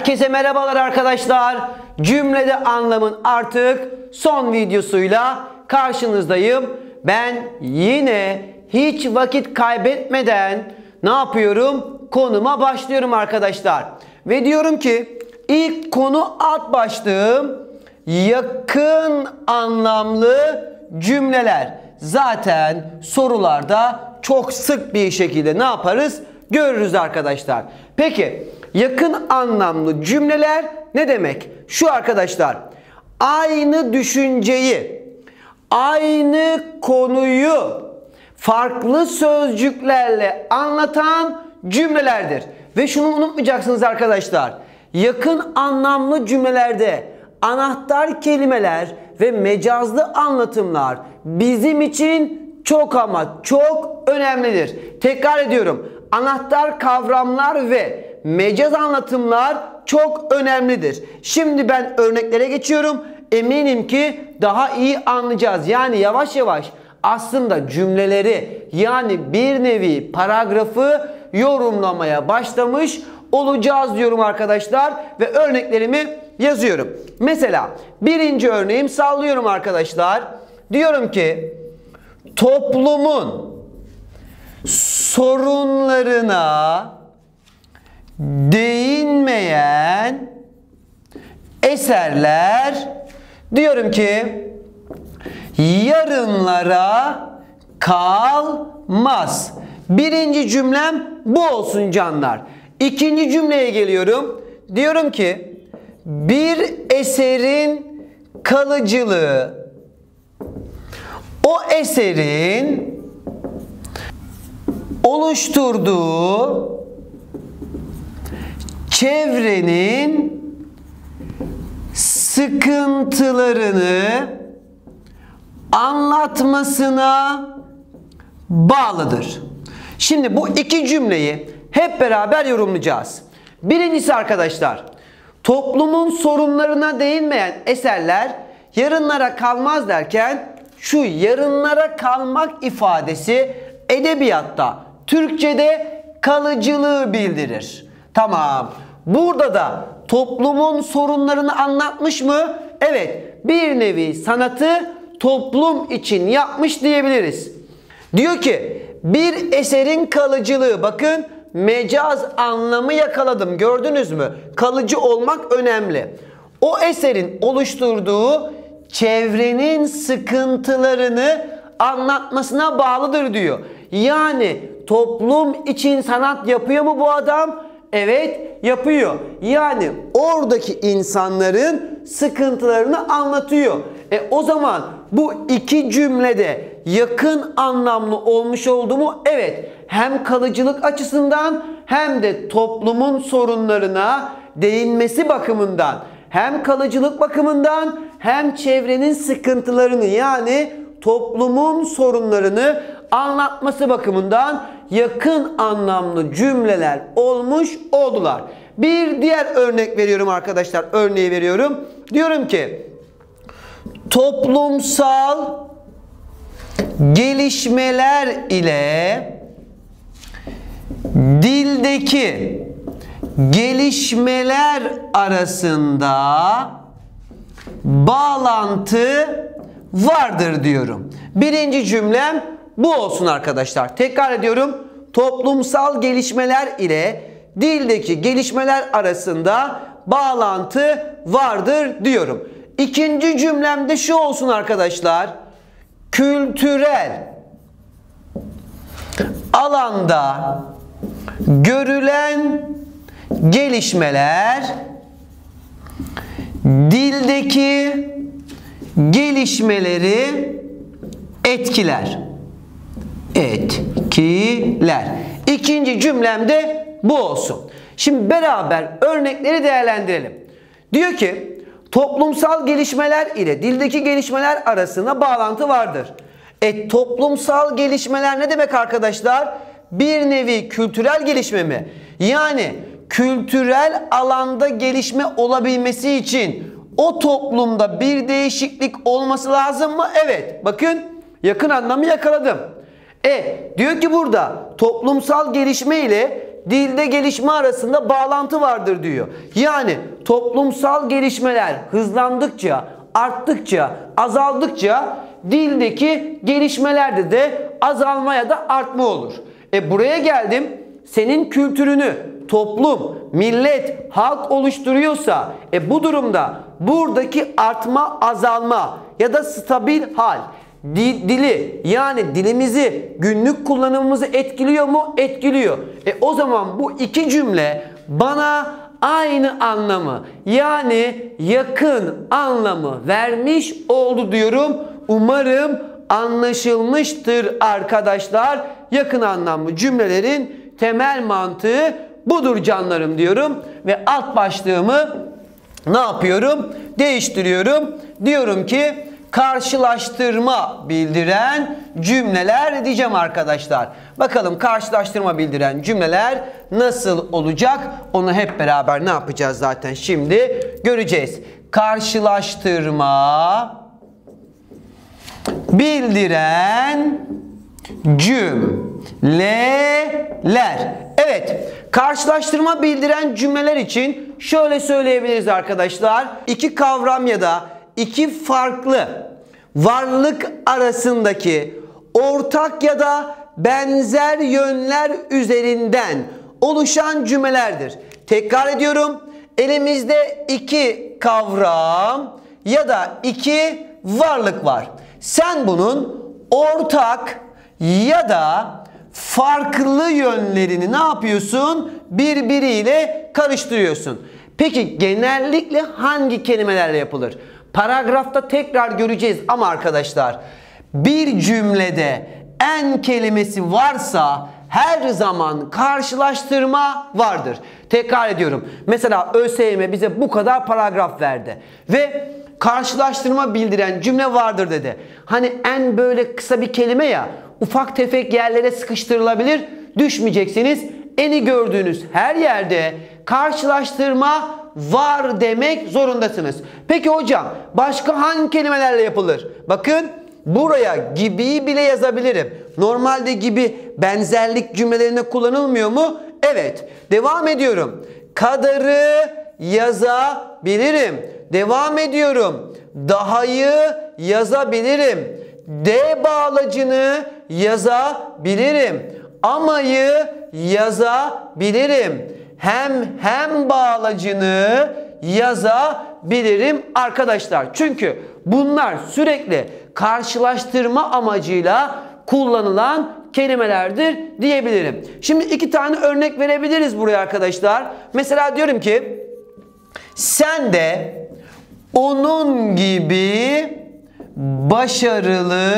Herkese merhabalar arkadaşlar. Cümlede anlamın artık son videosuyla karşınızdayım. Ben yine hiç vakit kaybetmeden ne yapıyorum? Konuma başlıyorum arkadaşlar. Ve diyorum ki ilk konu alt başlığım yakın anlamlı cümleler. Zaten sorularda çok sık bir şekilde ne yaparız? Görürüz arkadaşlar. Peki yakın anlamlı cümleler ne demek? Şu arkadaşlar, aynı düşünceyi, aynı konuyu farklı sözcüklerle anlatan cümlelerdir. Ve şunu unutmayacaksınız arkadaşlar. Yakın anlamlı cümlelerde anahtar kelimeler ve mecazlı anlatımlar bizim için çok ama çok önemlidir. Tekrar ediyorum. Anahtar kavramlar ve mecaz anlatımlar çok önemlidir. Şimdi ben örneklere geçiyorum. Eminim ki daha iyi anlayacağız. Yani yavaş yavaş aslında cümleleri, yani bir nevi paragrafı yorumlamaya başlamış olacağız diyorum arkadaşlar. Ve örneklerimi yazıyorum. Mesela birinci örneğim, sallıyorum arkadaşlar. Diyorum ki toplumun sorunlarına değinmeyen eserler, diyorum ki yarınlara kalmaz. Birinci cümlem bu olsun canlar. İkinci cümleye geliyorum. Diyorum ki bir eserin kalıcılığı o eserin oluşturduğu çevrenin sıkıntılarını anlatmasına bağlıdır. Şimdi bu iki cümleyi hep beraber yorumlayacağız. Birincisi arkadaşlar, toplumun sorunlarına değinmeyen eserler yarınlara kalmaz derken şu yarınlara kalmak ifadesi edebiyatta, Türkçe'de kalıcılığı bildirir. Tamam. Burada da toplumun sorunlarını anlatmış mı? Evet. Bir nevi sanatı toplum için yapmış diyebiliriz. Diyor ki bir eserin kalıcılığı, bakın mecaz anlamı yakaladım, gördünüz mü? Kalıcı olmak önemli. O eserin oluşturduğu çevrenin sıkıntılarını anlatmasına bağlıdır diyor. Yani toplum için sanat yapıyor mu bu adam? Evet, yapıyor. Yani oradaki insanların sıkıntılarını anlatıyor. O zaman bu iki cümlede yakın anlamlı olmuş oldu mu? Evet. Hem kalıcılık açısından hem de toplumun sorunlarına değinmesi bakımından, hem kalıcılık bakımından hem çevrenin sıkıntılarını, yani toplumun sorunlarını anlatması bakımından yakın anlamlı cümleler olmuş oldular. Bir diğer örnek veriyorum arkadaşlar. Örneği veriyorum. Diyorum ki toplumsal gelişmeler ile dildeki gelişmeler arasında bağlantı vardır diyorum. Birinci cümlem bu olsun arkadaşlar. Tekrar ediyorum. Toplumsal gelişmeler ile dildeki gelişmeler arasında bağlantı vardır diyorum. İkinci cümlem de şu olsun arkadaşlar. Kültürel alanda görülen gelişmeler dildeki gelişmeleri etkiler. Etkiler. İkinci cümlem de bu olsun. Şimdi beraber örnekleri değerlendirelim. Diyor ki toplumsal gelişmeler ile dildeki gelişmeler arasında bağlantı vardır. Toplumsal gelişmeler ne demek arkadaşlar? Bir nevi kültürel gelişme mi? Yani kültürel alanda gelişme olabilmesi için o toplumda bir değişiklik olması lazım mı? Evet. Bakın yakın anlamı yakaladım. Diyor ki burada toplumsal gelişme ile dilde gelişme arasında bağlantı vardır diyor. Yani toplumsal gelişmeler hızlandıkça, arttıkça, azaldıkça dildeki gelişmelerde de azalma ya da artma olur. Buraya geldim. Senin kültürünü toplum, millet, halk oluşturuyorsa bu durumda buradaki artma, azalma ya da stabil hal dili, yani dilimizi, günlük kullanımımızı etkiliyor mu? Etkiliyor. O zaman bu iki cümle bana aynı anlamı, yani yakın anlamı vermiş oldu diyorum. Umarım anlaşılmıştır arkadaşlar. Yakın anlamlı cümlelerin temel mantığı budur canlarım diyorum. Ve alt başlığımı ne yapıyorum? Değiştiriyorum. Diyorum ki karşılaştırma bildiren cümleler diyeceğim arkadaşlar. Bakalım karşılaştırma bildiren cümleler nasıl olacak? Onu hep beraber ne yapacağız zaten şimdi göreceğiz. Karşılaştırma bildiren cümleler. Evet, karşılaştırma bildiren cümleler için şöyle söyleyebiliriz arkadaşlar. İki kavram ya da iki farklı varlık arasındaki ortak ya da benzer yönler üzerinden oluşan cümlelerdir. Tekrar ediyorum. Elimizde iki kavram ya da iki varlık var. Sen bunun ortak ya da farklı yönlerini ne yapıyorsun? Birbiriyle karıştırıyorsun. Peki genellikle hangi kelimelerle yapılır? Paragrafta tekrar göreceğiz ama arkadaşlar bir cümlede en kelimesi varsa her zaman karşılaştırma vardır. Tekrar ediyorum. Mesela ÖSYM bize bu kadar paragraf verdi ve karşılaştırma bildiren cümle vardır dedi. Hani en böyle kısa bir kelime ya, ufak tefek yerlere sıkıştırılabilir, düşmeyeceksiniz. Eni gördüğünüz her yerde karşılaştırma var demek zorundasınız. Peki hocam başka hangi kelimelerle yapılır? Bakın buraya gibiyi bile yazabilirim. Normalde gibi benzerlik cümlelerinde kullanılmıyor mu? Evet. Devam ediyorum. Kadarı yazabilirim. Devam ediyorum. Dahayı yazabilirim. D bağlacını yazabilirim. Amayı yazabilirim. Hem bağlacını yazabilirim arkadaşlar. Çünkü bunlar sürekli karşılaştırma amacıyla kullanılan kelimelerdir diyebilirim. Şimdi iki tane örnek verebiliriz buraya arkadaşlar. Mesela diyorum ki sen de onun gibi başarılı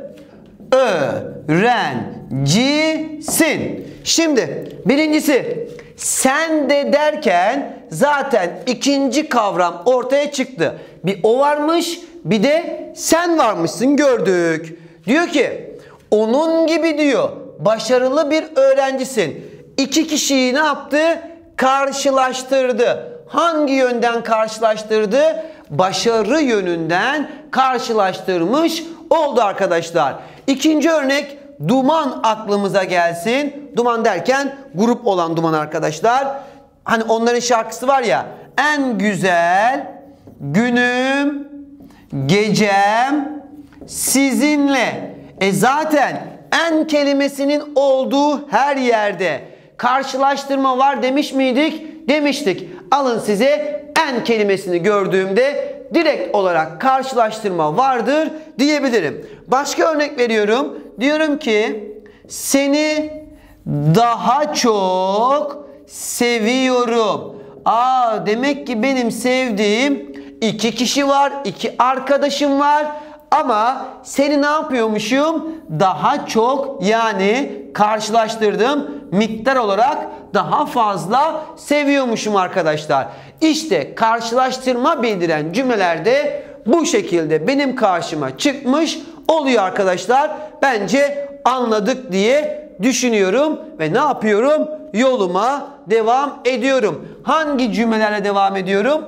öğrencisin. Şimdi birincisi sen de derken zaten ikinci kavram ortaya çıktı. Bir o varmış, bir de sen varmışsın gördük. Diyor ki onun gibi diyor başarılı bir öğrencisin. İki kişiyi ne yaptı? Karşılaştırdı. Hangi yönden karşılaştırdı? Başarı yönünden karşılaştırmış oldu arkadaşlar. İkinci örnek Duman aklımıza gelsin. Duman derken grup olan Duman arkadaşlar. Hani onların şarkısı var ya. En güzel günüm gecem sizinle. Zaten en kelimesinin olduğu her yerde karşılaştırma var demiş miydik? Demiştik. Alın size en kelimesini gördüğümde direkt olarak karşılaştırma vardır diyebilirim. Başka örnek veriyorum. Diyorum ki seni daha çok seviyorum. Demek ki benim sevdiğim iki kişi var, iki arkadaşım var. Ama seni ne yapıyormuşum? Daha çok, yani karşılaştırdığım miktar olarak daha fazla seviyormuşum arkadaşlar. İşte karşılaştırma bildiren cümlelerde bu şekilde benim karşıma çıkmış oluyor arkadaşlar. Bence anladık diye düşünüyorum ve ne yapıyorum? Yoluma devam ediyorum. Hangi cümlelerle devam ediyorum?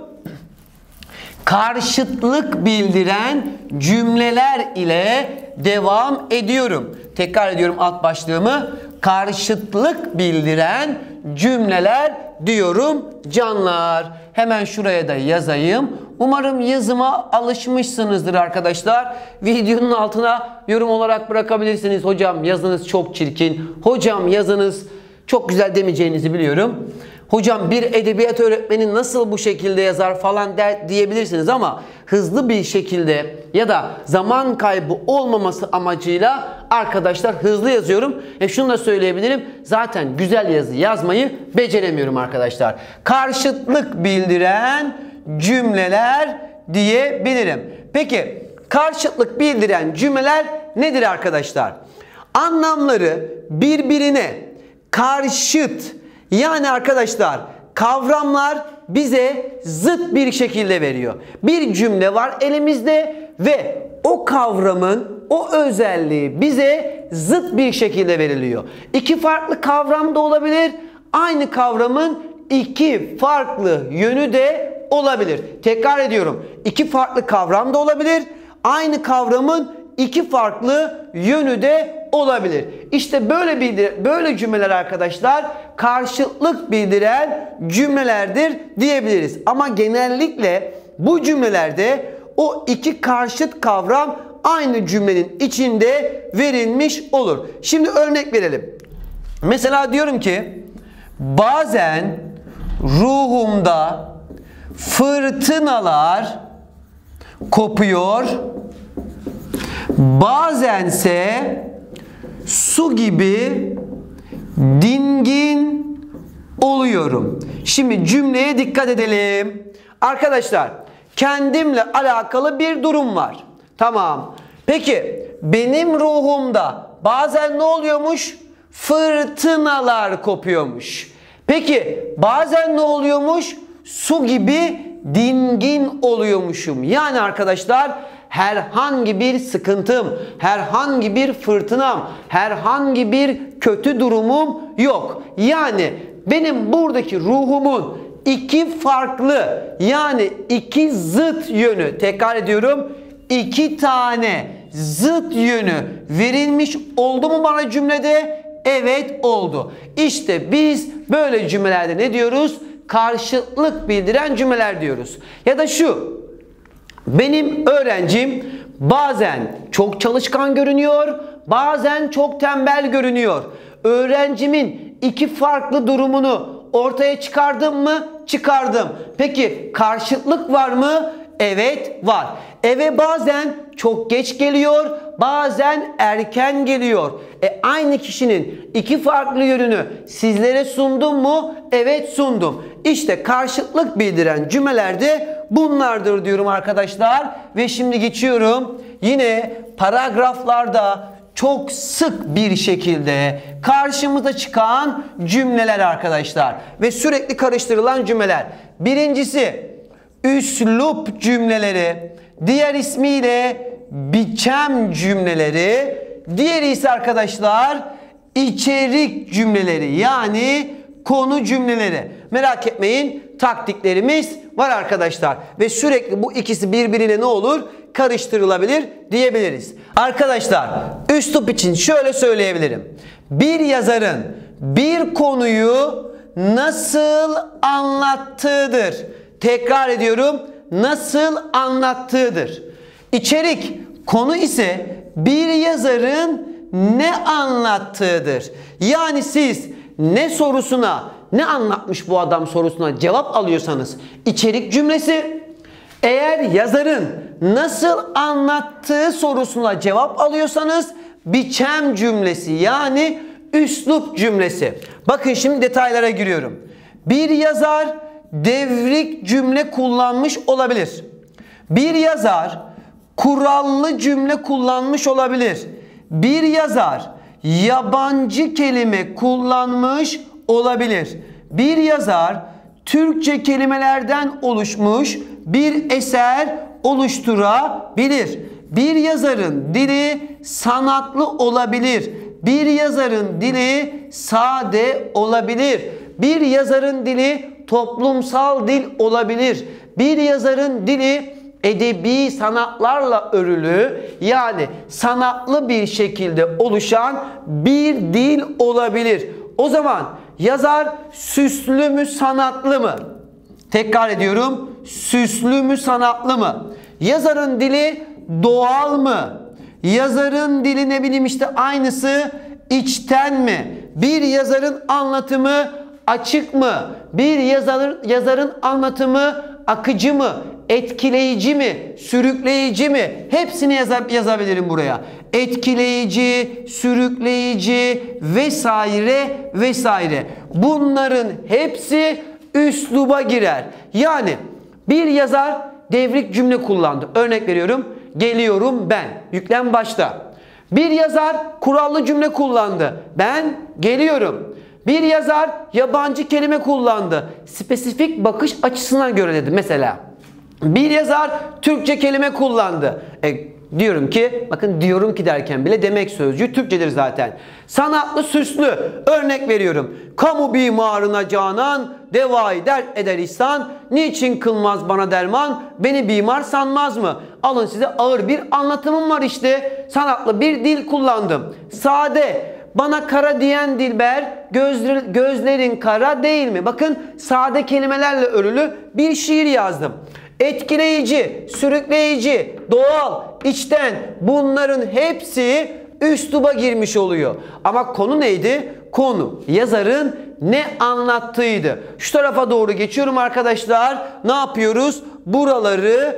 Karşıtlık bildiren cümleler ile devam ediyorum. Tekrar ediyorum alt başlığımı. Karşıtlık bildiren cümleler diyorum canlar. Hemen şuraya da yazayım. Umarım yazıma alışmışsınızdır arkadaşlar. Videonun altına yorum olarak bırakabilirsiniz. Hocam yazınız çok çirkin. Hocam yazınız çok güzel demeyeceğinizi biliyorum. Hocam bir edebiyat öğretmeni nasıl bu şekilde yazar falan diyebilirsiniz ama hızlı bir şekilde ya da zaman kaybı olmaması amacıyla arkadaşlar hızlı yazıyorum. Şunu da söyleyebilirim. Zaten güzel yazı yazmayı beceremiyorum arkadaşlar. Karşıtlık bildiren cümleler diyebilirim. Peki karşıtlık bildiren cümleler nedir arkadaşlar? Anlamları birbirine karşıt, yani arkadaşlar kavramlar bize zıt bir şekilde veriyor. Bir cümle var elimizde ve o kavramın o özelliği bize zıt bir şekilde veriliyor. İki farklı kavram da olabilir. Aynı kavramın iki farklı yönü de olabilir. Tekrar ediyorum. İki farklı kavram da olabilir. Aynı kavramın iki farklı yönü de olabilir. İşte böyle cümleler arkadaşlar karşıtlık bildiren cümlelerdir diyebiliriz. Ama genellikle bu cümlelerde o iki karşıt kavram aynı cümlenin içinde verilmiş olur. Şimdi örnek verelim. Mesela diyorum ki bazen ruhumda fırtınalar kopuyor, bazense su gibi dingin oluyorum. Şimdi cümleye dikkat edelim. Arkadaşlar kendimle alakalı bir durum var. Tamam. Peki benim ruhumda bazen ne oluyormuş? Fırtınalar kopuyormuş. Peki bazen ne oluyormuş? Su gibi dingin oluyormuşum. Yani arkadaşlar herhangi bir sıkıntım, herhangi bir fırtınam, herhangi bir kötü durumum yok. Yani benim buradaki ruhumun iki farklı, yani iki zıt yönü, tekrar ediyorum, iki tane zıt yönü verilmiş oldu mu bana cümlede? Evet oldu. İşte biz böyle cümlelerde ne diyoruz? Karşıtlık bildiren cümleler diyoruz. Ya da şu: benim öğrencim bazen çok çalışkan görünüyor, bazen çok tembel görünüyor. Öğrencimin iki farklı durumunu ortaya çıkardım mı? Çıkardım. Peki karşıtlık var mı? Evet var. Eve bazen çok geç geliyor, bazen erken geliyor. Aynı kişinin iki farklı yönünü sizlere sundum mu? Evet sundum. İşte karşıtlık bildiren cümlelerde bunlardır diyorum arkadaşlar. Ve şimdi geçiyorum. Yine paragraflarda çok sık bir şekilde karşımıza çıkan cümleler arkadaşlar. Ve sürekli karıştırılan cümleler. Birincisi üslup cümleleri, diğer ismiyle biçem cümleleri, diğeri ise arkadaşlar içerik cümleleri, yani konu cümleleri. Merak etmeyin, taktiklerimiz var arkadaşlar. Ve sürekli bu ikisi birbirine ne olur? Karıştırılabilir diyebiliriz. Arkadaşlar üslup için şöyle söyleyebilirim. Bir yazarın bir konuyu nasıl anlattığıdır. Tekrar ediyorum, nasıl anlattığıdır. İçerik, konu ise bir yazarın ne anlattığıdır. Yani siz ne sorusuna, ne anlatmış bu adam sorusuna cevap alıyorsanız içerik cümlesi, eğer yazarın nasıl anlattığı sorusuna cevap alıyorsanız biçem cümlesi, yani üslup cümlesi. Bakın şimdi detaylara giriyorum. Bir yazar devrik cümle kullanmış olabilir. Bir yazar kurallı cümle kullanmış olabilir. Bir yazar yabancı kelime kullanmış olabilir. Bir yazar Türkçe kelimelerden oluşmuş bir eser oluşturabilir. Bir yazarın dili sanatlı olabilir. Bir yazarın dili sade olabilir. Bir yazarın dili toplumsal dil olabilir. Bir yazarın dili edebi sanatlarla örülü, yani sanatlı bir şekilde oluşan bir dil olabilir. O zaman yazar süslü mü sanatlı mı? Tekrar ediyorum. Süslü mü sanatlı mı? Yazarın dili doğal mı? Yazarın dili ne bileyim işte aynısı içten mi? Bir yazarın anlatımı açık mı? Bir yazarın anlatımı akıcı mı? Etkileyici mi? Sürükleyici mi? Hepsini yazabilirim buraya. Etkileyici, sürükleyici vesaire vesaire. Bunların hepsi üsluba girer. Yani bir yazar devrik cümle kullandı. Örnek veriyorum. Geliyorum ben. Yüklem başta. Bir yazar kurallı cümle kullandı. Ben geliyorum. Bir yazar yabancı kelime kullandı. Spesifik bakış açısına göre dedi mesela. Bir yazar Türkçe kelime kullandı. Diyorum ki, bakın diyorum ki derken bile demek sözcüğü Türkçedir zaten. Sanatlı, süslü. Örnek veriyorum. Kamu bimarına canan, devayı dert eder ihsan. Niçin kılmaz bana derman, beni bimar sanmaz mı? Alın size ağır bir anlatımım var işte. Sanatlı bir dil kullandım. Sade. Bana kara diyen dilber, gözlerin kara değil mi? Bakın sade kelimelerle örülü bir şiir yazdım. Etkileyici, sürükleyici, doğal, içten, bunların hepsi üsluba girmiş oluyor. Ama konu neydi? Konu yazarın ne anlattığıydı. Şu tarafa doğru geçiyorum arkadaşlar. Ne yapıyoruz? Buraları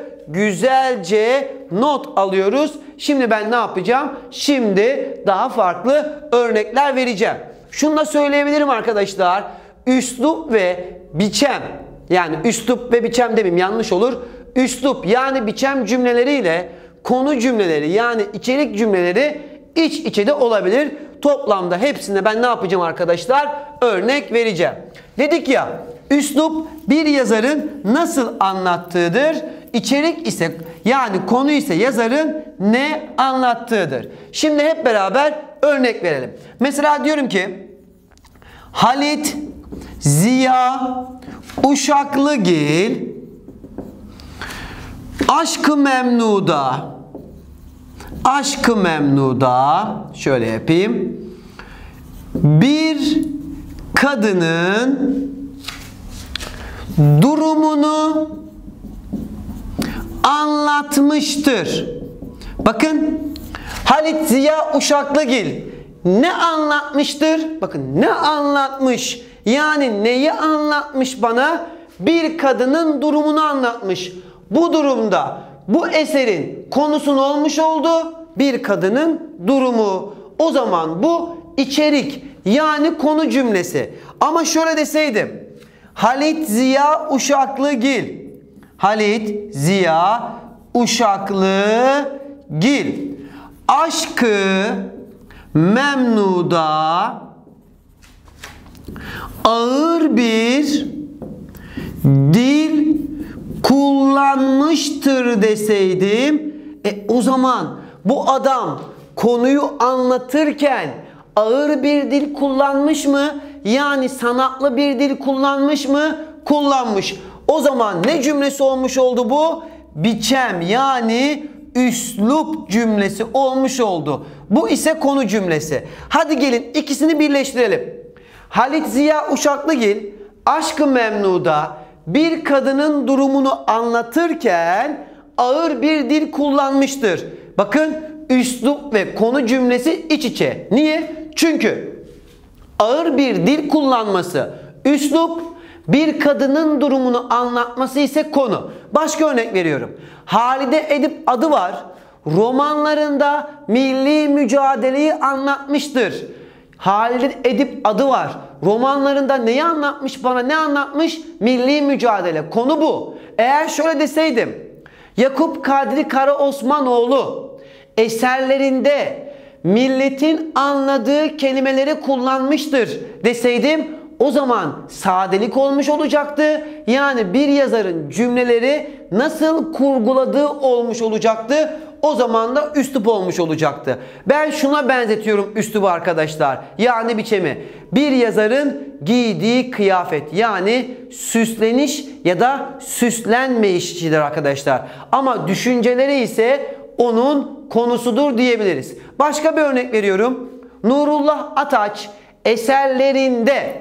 güzelce not alıyoruz. Şimdi ben ne yapacağım? Şimdi daha farklı örnekler vereceğim. Şunu da söyleyebilirim arkadaşlar. Üslup ve biçem, yani üslup ve biçem demeyeyim, yanlış olur. Üslup yani biçem cümleleriyle konu cümleleri yani içerik cümleleri iç içe de olabilir. Toplamda hepsine ben ne yapacağım arkadaşlar? Örnek vereceğim. Dedik ya, üslup bir yazarın nasıl anlattığıdır. İçerik ise yani konu ise yazarın ne anlattığıdır. Şimdi hep beraber örnek verelim. Mesela diyorum ki Halit Ziya Uşaklıgil Aşk-ı Memnu'da şöyle yapayım. Bir kadının durumunu anlatmıştır. Bakın Halit Ziya Uşaklıgil ne anlatmıştır? Bakın ne anlatmış? Yani neyi anlatmış bana? Bir kadının durumunu anlatmış. Bu durumda bu eserin konusu ne olmuş oldu? Bir kadının durumu. O zaman bu içerik yani konu cümlesi. Ama şöyle deseydim. Halit Ziya Uşaklıgil. Halit Ziya Uşaklıgil Aşk-ı Memnu'da ağır bir dil kullanmıştır deseydim, o zaman bu adam konuyu anlatırken ağır bir dil kullanmış mı? Yani sanatlı bir dil kullanmış mı? Kullanmış. O zaman ne cümlesi olmuş oldu bu? Biçem yani üslup cümlesi olmuş oldu. Bu ise konu cümlesi. Hadi gelin ikisini birleştirelim. Halit Ziya Uşaklıgil Aşk-ı Memnu'da bir kadının durumunu anlatırken ağır bir dil kullanmıştır. Bakın üslup ve konu cümlesi iç içe. Niye? Çünkü ağır bir dil kullanması üslup, bir kadının durumunu anlatması ise konu. Başka örnek veriyorum. Halide Edip adı var. Romanlarında milli mücadeleyi anlatmıştır. Halide Edip adı var. Romanlarında neyi anlatmış bana? Ne anlatmış? Milli mücadele. Konu bu. Eğer şöyle deseydim. Yakup Kadri Karaosmanoğlu eserlerinde milletin anladığı kelimeleri kullanmıştır deseydim, o zaman sadelik olmuş olacaktı. Yani bir yazarın cümleleri nasıl kurguladığı olmuş olacaktı. O zaman da üslup olmuş olacaktı. Ben şuna benzetiyorum üslubu arkadaşlar. Yani biçemi. Bir yazarın giydiği kıyafet yani süsleniş ya da süslenme işidir arkadaşlar. Ama düşünceleri ise onun konusudur diyebiliriz. Başka bir örnek veriyorum. Nurullah Ataç eserlerinde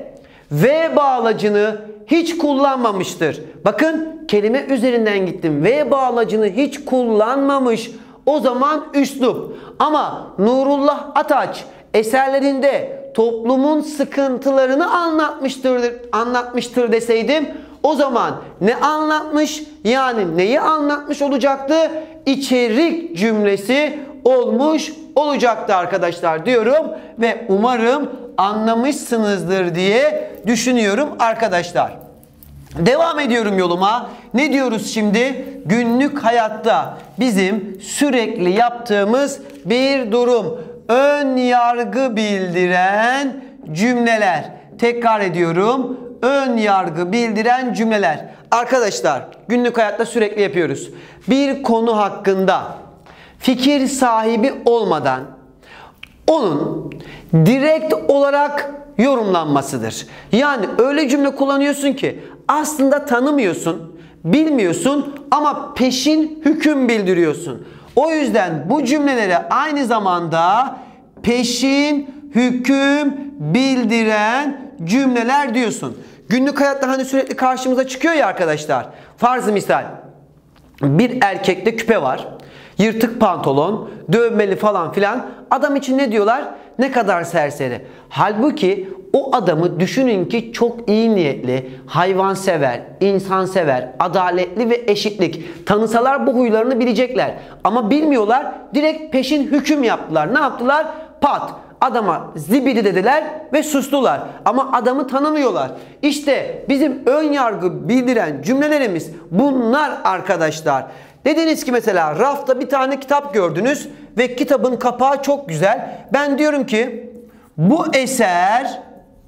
ve bağlacını hiç kullanmamıştır. Bakın kelime üzerinden gittim. Ve bağlacını hiç kullanmamış. O zaman üslup. Ama Nurullah Ataç eserlerinde toplumun sıkıntılarını anlatmıştır deseydim, o zaman ne anlatmış? Yani neyi anlatmış olacaktı? İçerik cümlesi olmuş olacaktı arkadaşlar diyorum ve umarım anlamışsınızdır diye düşünüyorum arkadaşlar. Devam ediyorum yoluma. Ne diyoruz şimdi? Günlük hayatta bizim sürekli yaptığımız bir durum. Ön yargı bildiren cümleler. Tekrar ediyorum. Ön yargı bildiren cümleler. Arkadaşlar günlük hayatta sürekli yapıyoruz. Bir konu hakkında fikir sahibi olmadan onun direkt olarak yorumlanmasıdır. Yani öyle cümle kullanıyorsun ki aslında tanımıyorsun, bilmiyorsun ama peşin hüküm bildiriyorsun. O yüzden bu cümlelere aynı zamanda peşin hüküm bildiren cümleler diyorsun. Günlük hayatta hani sürekli karşımıza çıkıyor ya arkadaşlar. Farzı misal bir erkekte küpe var. Yırtık pantolon, dövmeli falan filan. Adam için ne diyorlar? Ne kadar serseri. Halbuki o adamı düşünün ki çok iyi niyetli, hayvansever, insansever, adaletli ve eşitlik. Tanısalar bu huylarını bilecekler. Ama bilmiyorlar. Direkt peşin hüküm yaptılar. Ne yaptılar? Pat. Adama zibidi dediler ve sustular. Ama adamı tanımıyorlar. İşte bizim ön yargı bildiren cümlelerimiz bunlar arkadaşlar. Dediniz ki mesela rafta bir tane kitap gördünüz ve kitabın kapağı çok güzel. Ben diyorum ki bu eser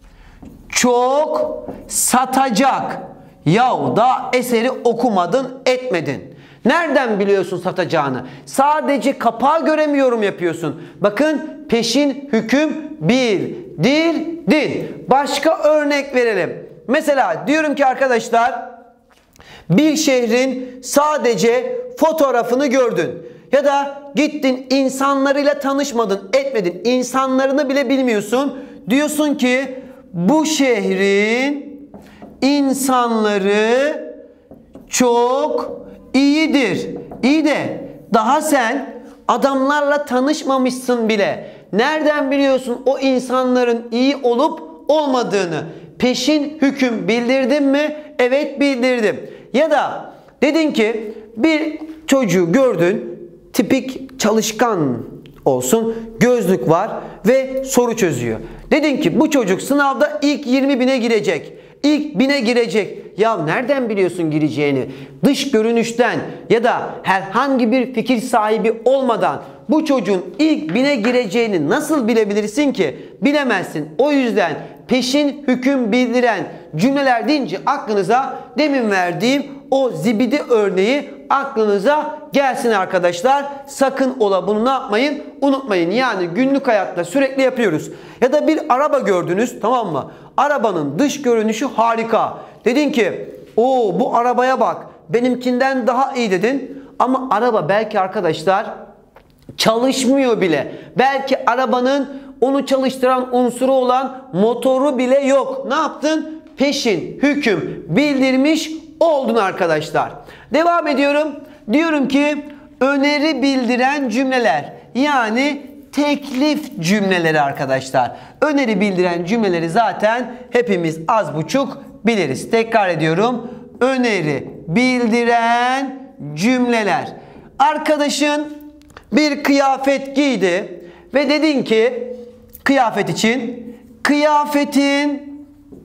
çok satacak. Yahu da eseri okumadın, etmedin. Nereden biliyorsun satacağını? Sadece kapağı göremiyorum yapıyorsun. Bakın peşin hüküm bildirdin. Başka örnek verelim. Mesela diyorum ki arkadaşlar bir şehrin sadece fotoğrafını gördün. Ya da gittin insanlarıyla tanışmadın, etmedin. İnsanlarını bile bilmiyorsun. Diyorsun ki bu şehrin insanları çok iyidir. İyi de daha sen adamlarla tanışmamışsın bile. Nereden biliyorsun o insanların iyi olup olmadığını? Peşin hüküm bildirdim mi? Evet bildirdim. Ya da dedin ki bir çocuğu gördün, tipik çalışkan olsun, gözlük var ve soru çözüyor. Dedin ki bu çocuk sınavda ilk 20.000'e girecek. İlk 1000'e girecek. Ya nereden biliyorsun gireceğini? Dış görünüşten ya da herhangi bir fikir sahibi olmadan bu çocuğun ilk 1000'e gireceğini nasıl bilebilirsin ki? Bilemezsin. O yüzden peşin hüküm bildiren cümleler deyince aklınıza demin verdiğim o zibidi örneği aklınıza gelsin arkadaşlar. Sakın ola bunu ne yapmayın? Unutmayın. Yani günlük hayatta sürekli yapıyoruz. Ya da bir araba gördünüz, tamam mı? Arabanın dış görünüşü harika. Dedin ki o bu arabaya bak, benimkinden daha iyi dedin. Ama araba belki arkadaşlar çalışmıyor bile. Belki arabanın onu çalıştıran unsuru olan motoru bile yok. Ne yaptın? Peşin hüküm bildirmiş oldun arkadaşlar. Devam ediyorum. Diyorum ki öneri bildiren cümleler. Yani teklif cümleleri arkadaşlar. Öneri bildiren cümleleri zaten hepimiz az buçuk biliriz. Tekrar ediyorum. Öneri bildiren cümleler. Arkadaşın bir kıyafet giydi ve dedin ki kıyafet için kıyafetin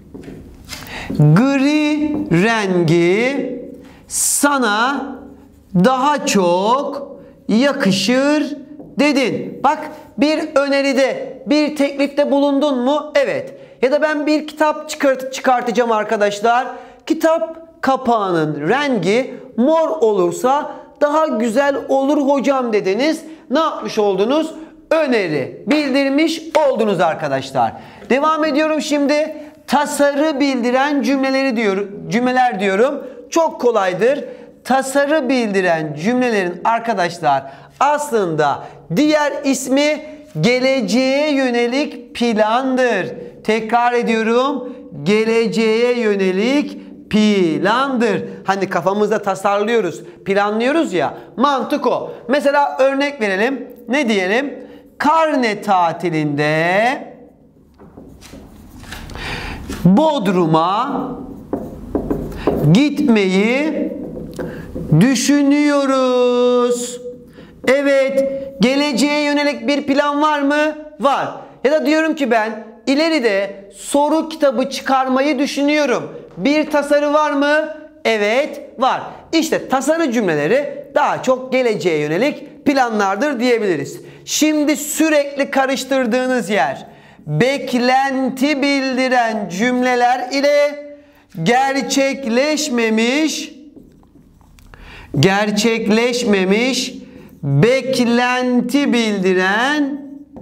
gri rengi sana daha çok yakışır dedin. Bak bir öneride, bir teklifte bulundun mu? Evet. Ya da ben bir kitap çıkartacağım arkadaşlar. Kitap kapağının rengi mor olursa daha güzel olur hocam dediniz. Ne yapmış oldunuz? Öneri bildirmiş oldunuz arkadaşlar. Devam ediyorum şimdi. Tasarı bildiren cümleler diyorum. Çok kolaydır. Tasarı bildiren cümlelerin arkadaşlar aslında diğer ismi geleceğe yönelik plandır. Tekrar ediyorum. geleceğe yönelik plandır. Hani kafamızda tasarlıyoruz, planlıyoruz ya. Mantık o. Mesela örnek verelim. Ne diyelim? Karne tatilinde Bodrum'a gitmeyi düşünüyoruz. Evet, geleceğe yönelik bir plan var mı? Var. Ya da diyorum ki ben ileride soru kitabı çıkarmayı düşünüyorum. Bir tasarı var mı? Evet, var. İşte tasarı cümleleri daha çok geleceğe yönelik planlardır diyebiliriz. Şimdi sürekli karıştırdığınız yer beklenti bildiren cümleler ile gerçekleşmemiş beklenti bildiren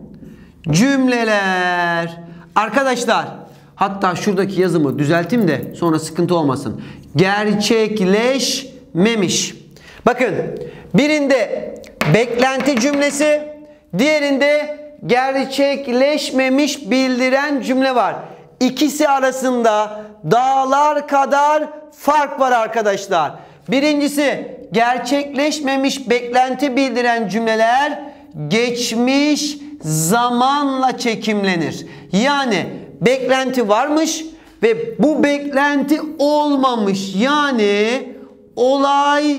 cümleler. Arkadaşlar, hatta şuradaki yazımı düzelteyim de sonra sıkıntı olmasın. Gerçekleşmemiş. Bakın, birinde beklenti cümlesi, diğerinde gerçekleşmemiş bildiren cümle var. İkisi arasında dağlar kadar fark var arkadaşlar. Birincisi, gerçekleşmemiş beklenti bildiren cümleler geçmiş zamanla çekimlenir. Yani beklenti varmış ve bu beklenti olmamış. Yani olay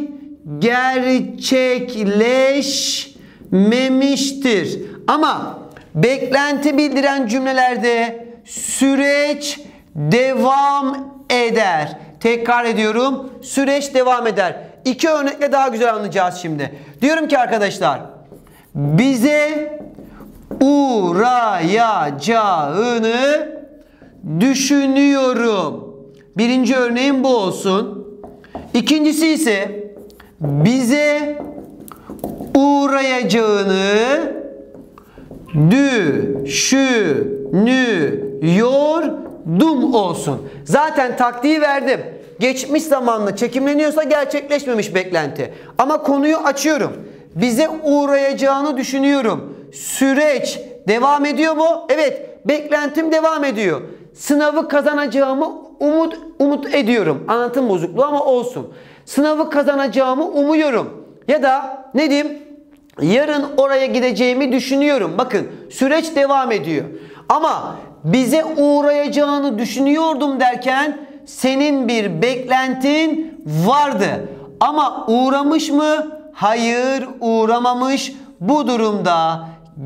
gerçekleşmemiştir. Ama beklenti bildiren cümlelerde süreç devam eder. Tekrar ediyorum. Süreç devam eder. İki örnekle daha güzel anlayacağız şimdi. Diyorum ki arkadaşlar, bize uğrayacağını düşünüyorum. Birinci örneğim bu olsun. İkincisi ise bize uğrayacağını düşünüyordum olsun. Zaten taktiği verdim. Geçmiş zamanla çekimleniyorsa gerçekleşmemiş beklenti. Ama konuyu açıyorum. Bize uğrayacağını düşünüyorum. Süreç devam ediyor mu? Evet. Beklentim devam ediyor. Sınavı kazanacağımı umut ediyorum. Anlatım bozukluğu ama olsun. Sınavı kazanacağımı umuyorum. Ya da ne diyeyim? Yarın oraya gideceğimi düşünüyorum. Bakın, süreç devam ediyor. Ama bize uğrayacağını düşünüyordum derken senin bir beklentin vardı. Ama uğramış mı? Hayır, uğramamış. Bu durumda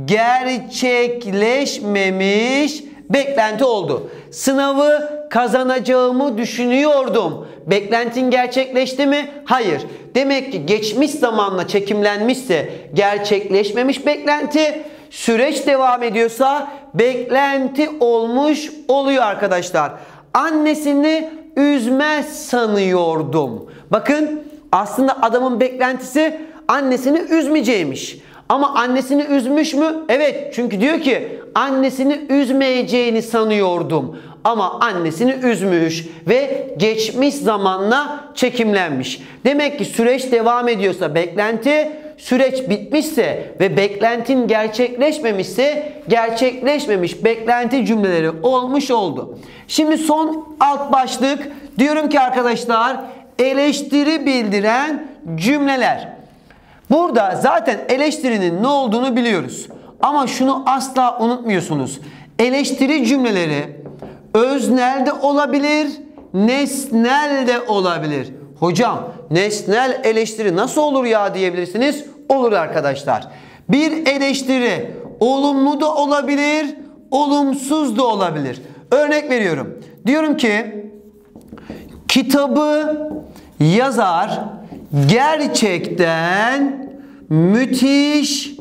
gerçekleşmemiş beklenti oldu. Sınavı kazanacağımı düşünüyordum. Beklentin gerçekleşti mi? Hayır. Demek ki geçmiş zamanla çekimlenmişse gerçekleşmemiş beklenti, süreç devam ediyorsa beklenti olmuş oluyor arkadaşlar. Annesini üzmez sanıyordum. Bakın, aslında adamın beklentisi annesini üzmeyeceğimiş. Ama annesini üzmüş mü? Evet. Çünkü diyor ki annesini üzmeyeceğini sanıyordum. Ama annesini üzmüş ve geçmiş zamanla çekimlenmiş. Demek ki süreç devam ediyorsa beklenti, süreç bitmişse ve beklentin gerçekleşmemişse gerçekleşmemiş beklenti cümleleri olmuş oldu. Şimdi son alt başlık, diyorum ki arkadaşlar, eleştiri bildiren cümleler. Burada zaten eleştirinin ne olduğunu biliyoruz. Ama şunu asla unutmuyorsunuz. Eleştiri cümleleri öznel de olabilir, nesnel de olabilir. Hocam, nesnel eleştiri nasıl olur ya diyebilirsiniz. Olur arkadaşlar. Bir eleştiri olumlu da olabilir, olumsuz da olabilir. Örnek veriyorum. Diyorum ki kitabı yazar gerçekten müthiş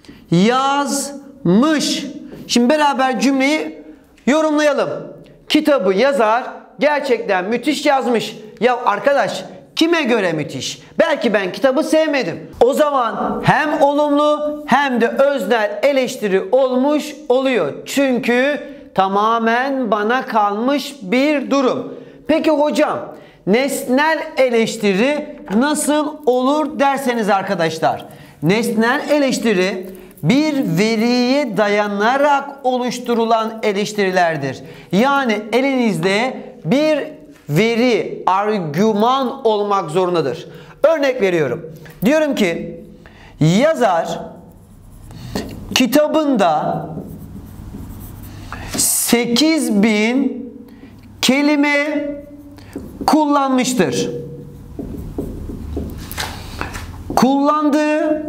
yazmış. Şimdi beraber cümleyi yorumlayalım. Kitabı yazar gerçekten müthiş yazmış. Ya arkadaş, kime göre müthiş? Belki ben kitabı sevmedim. O zaman hem olumlu hem de öznel eleştiri olmuş oluyor. Çünkü tamamen bana kalmış bir durum. Peki hocam, nesnel eleştiri nasıl olur derseniz arkadaşlar. Nesnel eleştiri bir veriye dayanarak oluşturulan eleştirilerdir. Yani elinizde bir veri, argüman olmak zorundadır. Örnek veriyorum. Diyorum ki yazar kitabında 8000 kelime kullanmıştır. Kullandığı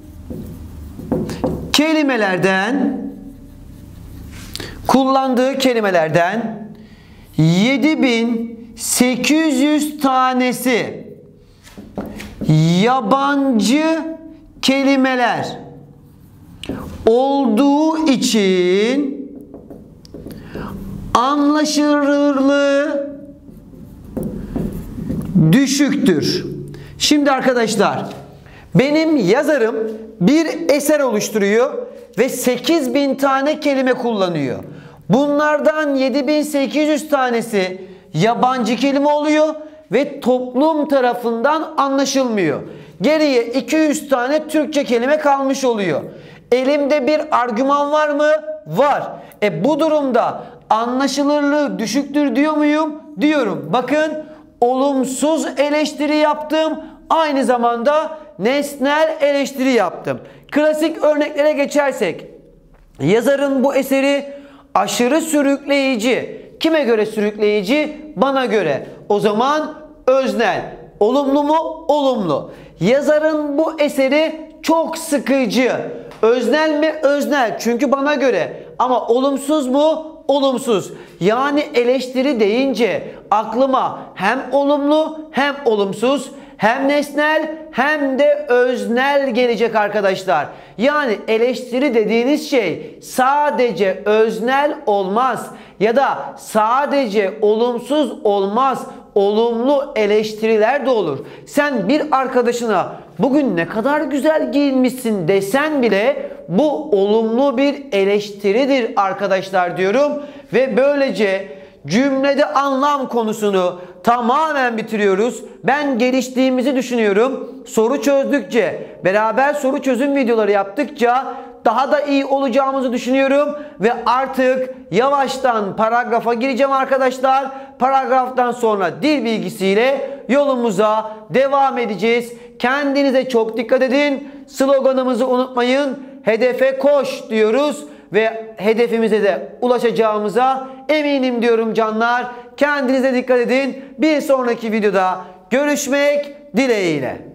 kelimelerden 7800 tanesi yabancı kelimeler olduğu için anlaşılırlığı düşüktür. Şimdi arkadaşlar, benim yazarım bir eser oluşturuyor ve 8000 tane kelime kullanıyor. Bunlardan 7800 tanesi yabancı kelime oluyor ve toplum tarafından anlaşılmıyor. Geriye 200 tane Türkçe kelime kalmış oluyor. Elimde bir argüman var mı? Var. Bu durumda anlaşılırlığı düşüktür diyor muyum? Diyorum. Bakın, olumsuz eleştiri yaptım. Aynı zamanda nesnel eleştiri yaptım. Klasik örneklere geçersek, yazarın bu eseri aşırı sürükleyici. Kime göre sürükleyici? Bana göre. O zaman öznel. Olumlu mu? Olumlu. Yazarın bu eseri çok sıkıcı. Öznel mi? Öznel. Çünkü bana göre. Ama olumsuz mu? Olumsuz. Yani eleştiri deyince aklıma hem olumlu hem olumsuz, hem nesnel hem de öznel gelecek arkadaşlar. Yani eleştiri dediğiniz şey sadece öznel olmaz ya da sadece olumsuz olmaz. Olumlu eleştiriler de olur. Sen bir arkadaşına bugün ne kadar güzel giyinmişsin desen bile bu olumlu bir eleştiridir arkadaşlar diyorum. Ve böylece cümlede anlam konusunu tamamen bitiriyoruz. Ben geliştiğimizi düşünüyorum. Soru çözdükçe, beraber soru çözüm videoları yaptıkça daha da iyi olacağımızı düşünüyorum. Ve artık yavaştan paragrafa gireceğim arkadaşlar. Paragraftan sonra dil bilgisiyle yolumuza devam edeceğiz. Kendinize çok dikkat edin. Sloganımızı unutmayın. Hedefe koş diyoruz. Ve hedefimize de ulaşacağımıza eminim diyorum canlar. Kendinize dikkat edin. Bir sonraki videoda görüşmek dileğiyle.